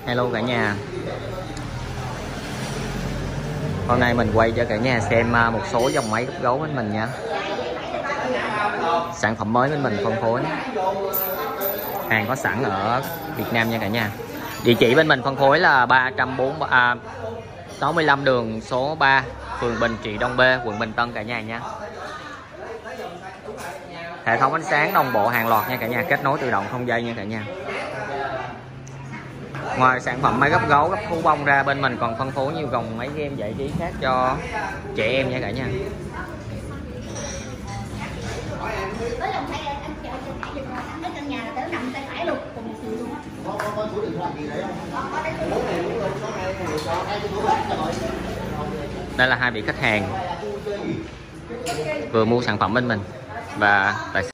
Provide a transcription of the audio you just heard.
Hello cả nhà. Hôm nay mình quay cho cả nhà xem một số dòng máy gấp gấu bên mình nha. Sản phẩm mới bên mình phân phối. Hàng có sẵn ở Việt Nam nha cả nhà. Địa chỉ bên mình phân phối là 65 đường số 3, phường Bình Trị Đông B, quận Bình Tân cả nhà nha. Hệ thống ánh sáng đồng bộ hàng loạt nha cả nhà, kết nối tự động không dây nha cả nhà. Ngoài sản phẩm máy gấp gấu, gấp thú bông ra, bên mình còn phân phối nhiều dòng máy game giải trí khác cho trẻ em nha cả nhà. Đây là hai vị khách hàng vừa mua sản phẩm bên mình và